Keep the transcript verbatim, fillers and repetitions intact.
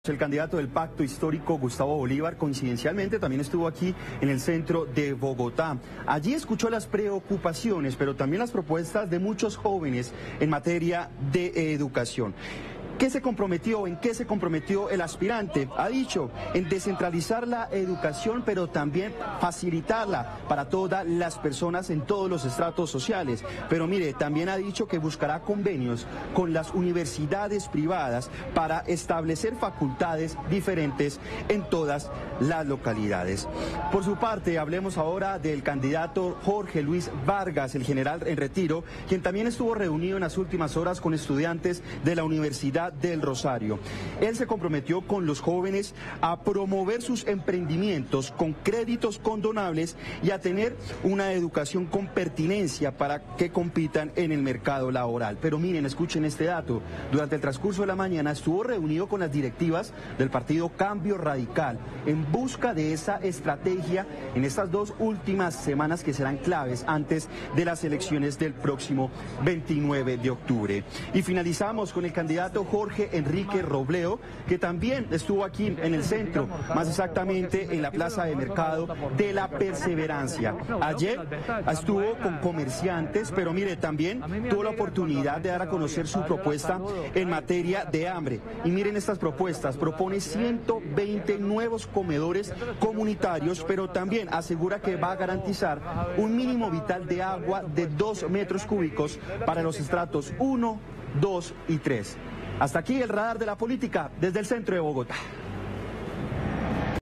El candidato del Pacto Histórico, Gustavo Bolívar, coincidencialmente también estuvo aquí en el centro de Bogotá. Allí escuchó las preocupaciones, pero también las propuestas de muchos jóvenes en materia de educación. ¿Qué se comprometió? ¿En qué se comprometió el aspirante? Ha dicho en descentralizar la educación, pero también facilitarla para todas las personas en todos los estratos sociales. Pero mire, también ha dicho que buscará convenios con las universidades privadas para establecer facultades diferentes en todas las localidades. Por su parte, hablemos ahora del candidato Jorge Luis Vargas, el general en retiro, quien también estuvo reunido en las últimas horas con estudiantes de la Universidad del Rosario. Él se comprometió con los jóvenes a promover sus emprendimientos con créditos condonables y a tener una educación con pertinencia para que compitan en el mercado laboral. Pero miren, escuchen este dato. Durante el transcurso de la mañana estuvo reunido con las directivas del partido Cambio Radical en busca de esa estrategia en estas dos últimas semanas que serán claves antes de las elecciones del próximo veintinueve de octubre. Y finalizamos con el candidato Jorge Enrique Robledo, que también estuvo aquí en el centro, más exactamente en la plaza de mercado de La Perseverancia. Ayer estuvo con comerciantes, pero mire, también tuvo la oportunidad de dar a conocer su propuesta en materia de hambre. Y miren estas propuestas, propone ciento veinte nuevos comedores comunitarios, pero también asegura que va a garantizar un mínimo vital de agua de dos metros cúbicos para los estratos uno, dos y tres. Hasta aquí el radar de la política desde el centro de Bogotá.